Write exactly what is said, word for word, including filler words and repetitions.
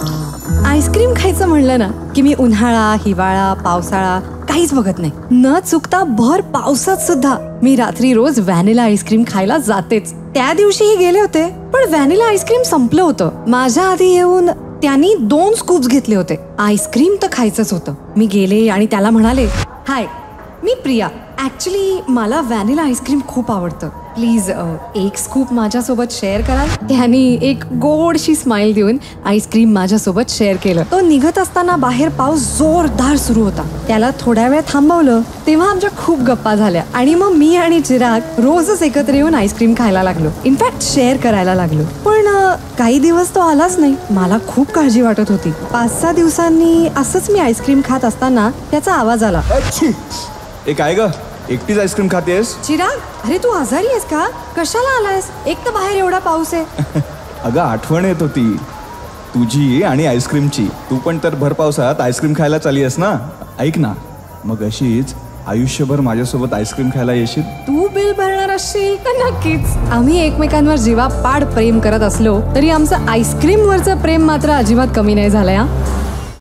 Ice cream खायचं म्हणलं ना की मी उन्हाळा, हिवाळा, पावसाळा काहीच बघत नाही. न चुकता भर पावसात सुद्धा मी रात्री रोज व्हॅनिला आईस्क्रीम खायला जातेच. त्या दिवशीही गेले होते, पण व्हॅनिला आईस्क्रीम संपलं होतं. माझ्या आधी येऊन त्यांनी दोन स्कूप्स घेतले होते. आईस्क्रीम तर खायचंच होतं. मी गेले आणि त्याला म्हणाले, हाय, मी प्रिया. ऍक्च्युली मला व्हॅनिला आईस्क्रीम खूप आवडतं. प्लीज एक स्कूप माझ्यासोबत शेअर कराल? त्याने एक गोडशी स्माइल देऊन आईस्क्रीम माझ्यासोबत शेअर केलं. तो निघत असताना बाहेर पाऊस जोरदार सुरू होता. त्याला थोड्या वेळ थांबवलं, तेव्हा आमच्या खूप गप्पा झाल्या आणि मग मी आणि चिराग रोजच एकत्र येऊन आईस्क्रीम खायला लागलो. इनफॅक्ट शेअर करायला लागलो. पण काही दिवस तो आलाच नाही. मला खूप काळजी वाटत होती. पाच सहा दिवसांनी असंच मी आईस्क्रीम खात असताना त्याचा आवाज आला. एक आहे ग, एकटीच आईस्क्रीम खातेस? चिराग, अरे तू आजारी आहेस का? कशाला आलायस? एक तर बाहेर एवढा पाऊस आहे. अगं आठवण येत होती तुझी आणि आईस्क्रीमची. तू पण तर भर पावसात आईस्क्रीम खायला चाली आहेस ना. ऐक ना, मग अशीच आयुष्यभर माझ्यासोबत आईस्क्रीम खायला येशील? तू बिल भरणार असशील तर नक्कीच. आम्ही एकमेकांवर जीवापाड प्रेम करत असलो तरी आमचं आईस्क्रीम वरचं प्रेम मात्र अजिबात कमी नाही झालंय.